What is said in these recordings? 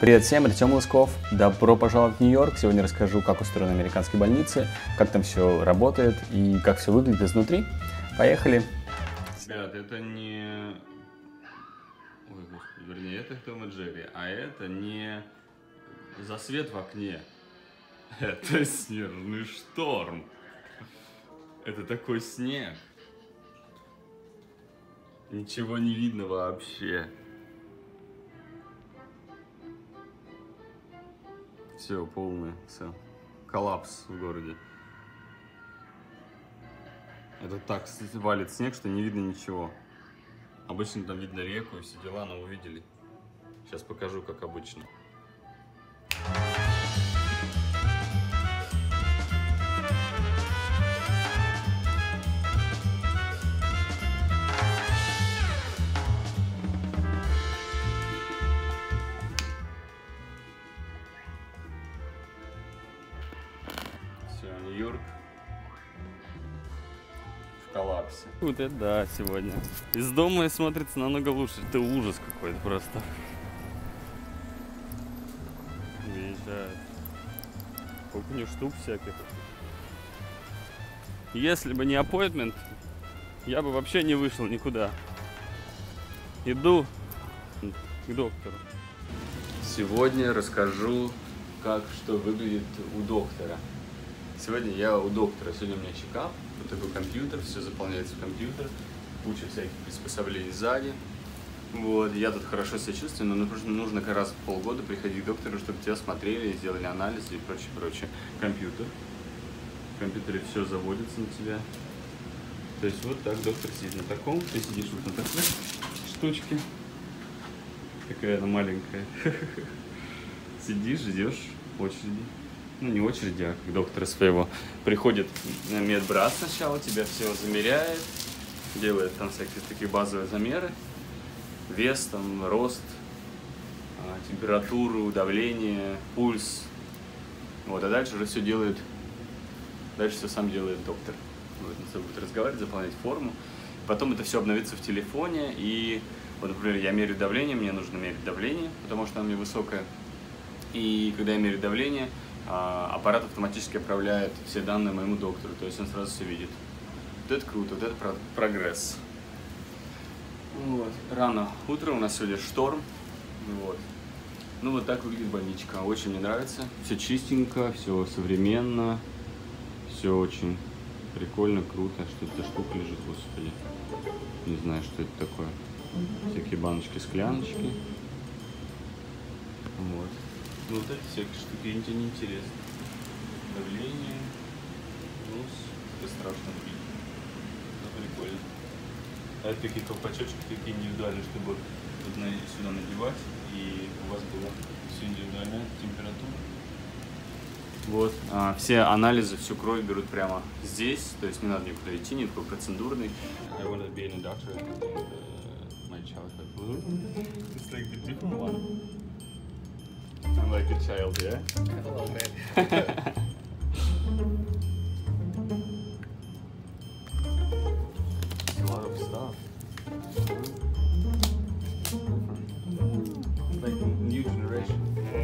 Привет всем, Артем Лысков. Добро пожаловать в Нью-Йорк. Сегодня расскажу, как устроены американские больницы, как там все работает и как все выглядит изнутри. Поехали. Ребят, это не... Ой, господи, вернее, это Том и Джерри, а это не засвет в окне. Это снежный шторм. Это такой снег. Ничего не видно вообще. Все, полный, все. Коллапс в городе. Это так валит снег, что не видно ничего. Обычно там видно реку и все дела, но увидели. Сейчас покажу, как обычно. Нью-Йорк в коллапсе. Вот это да, сегодня. Из дома смотрится намного лучше. Это ужас какой-то просто. Выезжает. Сколько у него штук всяких. Если бы не аппоинтмент, я бы вообще не вышел никуда. Иду к доктору. Сегодня расскажу, как что выглядит у доктора. Сегодня я у доктора, сегодня у меня чекап, вот такой компьютер, все заполняется в компьютер, куча всяких приспособлений сзади. Вот, я тут хорошо себя чувствую, но нужно как раз в полгода приходить к доктору, чтобы тебя смотрели, сделали анализы и прочее, прочее. Компьютер. В компьютере все заводится на тебя. То есть вот так доктор сидит на таком, ты сидишь вот на такой штучке. Такая она маленькая. Сидишь, ждешь очереди. Ну, не очереди, а как доктора своего. Приходит медбрат сначала, тебя все замеряет, делает там всякие такие базовые замеры. Вес, там, рост, температуру, давление, пульс. Вот, а дальше уже все делает, дальше все сам делает доктор. Вот, он с тобой будет разговаривать, заполнять форму. Потом это все обновится в телефоне. И, вот, например, я меряю давление, мне нужно мерить давление, потому что оно у меня высокое. И когда я меряю давление, аппарат автоматически отправляет все данные моему доктору, то есть он сразу все видит. Вот это круто, вот это прогресс. Вот. Рано утром, у нас сегодня шторм. Вот. Ну вот так выглядит больничка, очень мне нравится. Все чистенько, все современно, все очень прикольно, круто. Что это за штука лежит, господи. Не знаю, что это такое. Всякие баночки, скляночки. Вот. Ну вот эти всякие штуки неинтересны. Давление, нос, это страшно видеть. Это прикольно. А это такие колпачочки, такие индивидуальные, чтобы вот сюда надевать, и у вас была все индивидуальная температура. Вот. Все анализы, всю кровь берут прямо здесь, то есть не надо никуда идти, никакой процедурный. I want to be a doctor and my childhood blue. It's like the different one. I'm like a child, yeah? A little bit. A lot of stuff. Like new generation.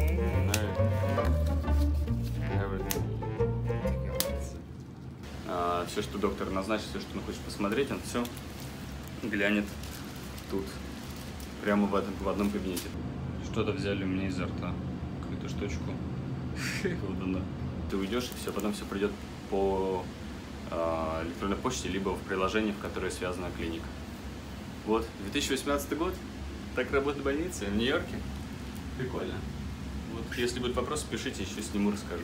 Все, что доктор назначит, все, что он хочет посмотреть, он все глянет тут, прямо в одном кабинете. Что-то взяли у меня изо рта, какую-то штучку. Вот она. Ты уйдешь, и все, потом все придет по электронной почте, либо в приложении, в которое связана клиника. Вот, 2018 год, так работает больница в Нью-Йорке. Прикольно. Вот, если будут вопросы, пишите, еще сниму, расскажу.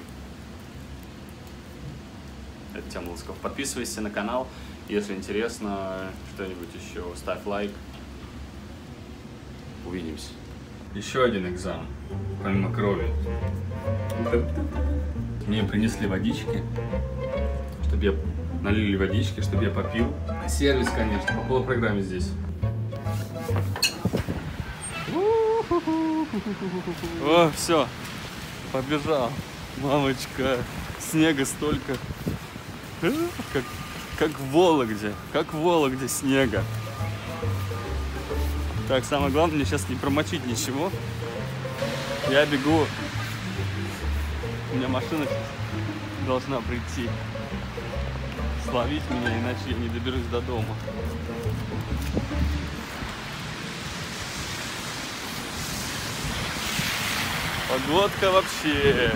Это Артем Лысков. Подписывайся на канал, если интересно что-нибудь еще, ставь лайк. Увидимся. Еще один экзамен, помимо крови. Мне принесли водички, чтобы я налили водички, чтобы я попил. Сервис, конечно, по полной программе здесь. О, все, побежал. Мамочка, снега столько. Как в Вологде снега. Так, самое главное, мне сейчас не промочить ничего. Я бегу. У меня машина должна прийти. Словить меня, иначе я не доберусь до дома. Погодка вообще.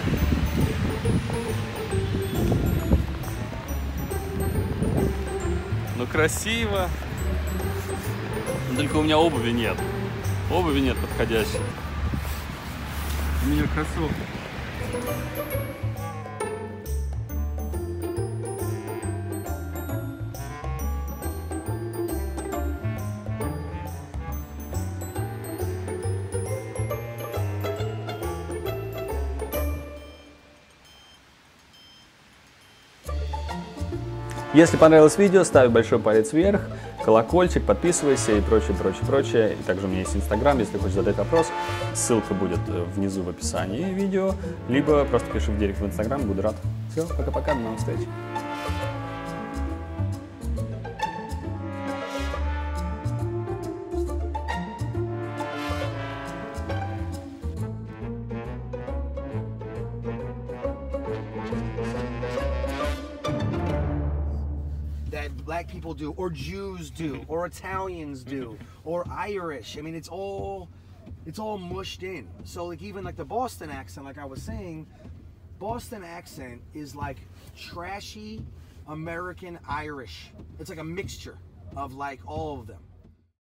Ну красиво. Только у меня обуви нет. Обуви нет подходящей. У меня кроссовки. Если понравилось видео, ставь большой палец вверх, колокольчик, подписывайся и прочее, прочее, прочее. И также у меня есть Инстаграм, если хочешь задать вопрос, ссылка будет внизу в описании видео, либо просто пиши в директ в Инстаграм, буду рад. Все, пока-пока, до новых встреч. That black people do, or Jews do, or Italians do, or Irish. I mean, it's all mushed in. So like even like the Boston accent, like I was saying, Boston accent is like trashy American Irish. It's like a mixture of like all of them.